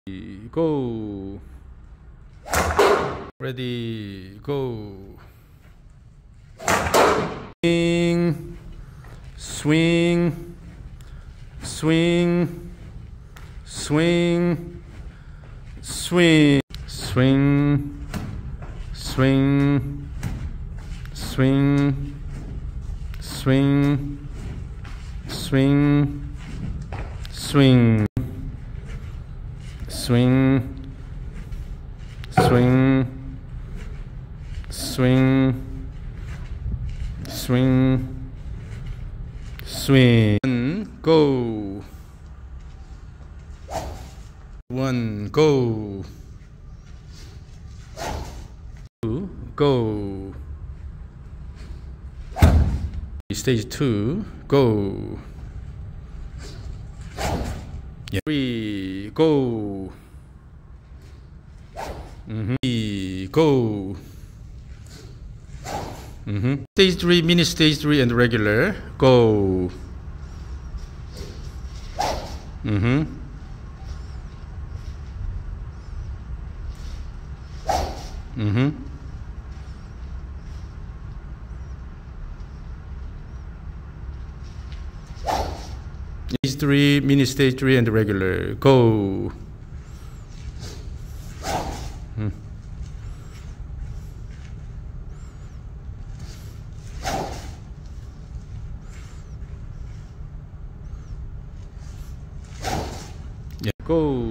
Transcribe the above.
Go. Ready, go. Swing, swing, swing, swing, swing, swing, swing, swing, swing, swing, swing, swing, swing, swing, swing, swing. Go. One, go. Two, go. Stage 2, go. Yeah. 3, go. Go. Stage 3, mini stage 3 and regular, go. Stage 3, mini stage 3 and regular, go. Yeah, go.